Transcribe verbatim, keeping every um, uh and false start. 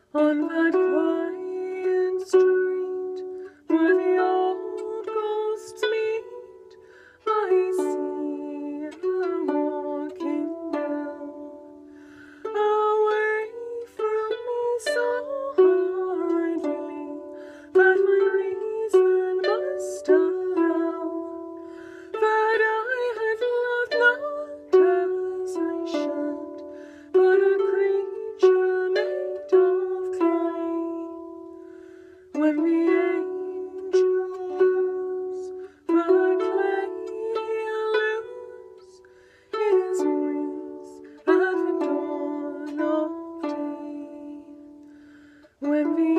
On that quiet street where the old ghosts meet, I see her walking down, away from me so hardly that my reason must allow that I had loved not as I should, but a creature made of clay. When the angels the clay loose his wings at the dawn of day, when the